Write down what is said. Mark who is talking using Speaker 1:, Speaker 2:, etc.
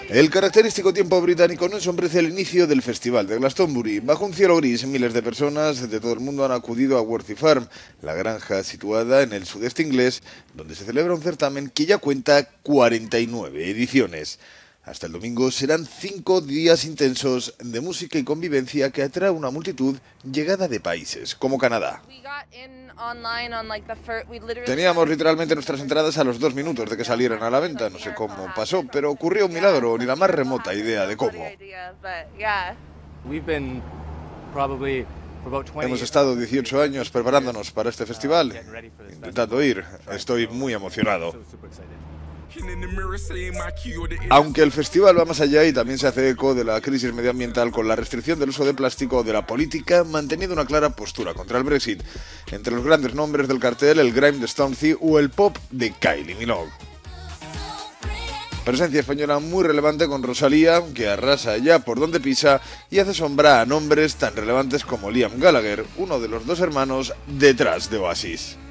Speaker 1: El característico tiempo británico no ensombrece el inicio del Festival de Glastonbury. Bajo un cielo gris, miles de personas de todo el mundo han acudido a Worthy Farm, la granja situada en el sudeste inglés, donde se celebra un certamen que ya cuenta 49 ediciones. Hasta el domingo serán 5 días intensos de música y convivencia que atrae a una multitud llegada de países como Canadá. Teníamos literalmente nuestras entradas a los 2 minutos de que salieran a la venta. No sé cómo pasó, pero ocurrió un milagro, ni la más remota idea de cómo. Hemos estado 18 años preparándonos para este festival, intentando ir. Estoy muy emocionado. Aunque el festival va más allá y también se hace eco de la crisis medioambiental con la restricción del uso de plástico o de la política, manteniendo una clara postura contra el Brexit. Entre los grandes nombres del cartel, el grime de Stormzy o el pop de Kylie Minogue. Presencia española muy relevante con Rosalía, que arrasa ya por donde pisa y hace sombra a nombres tan relevantes como Liam Gallagher, uno de los dos hermanos detrás de Oasis.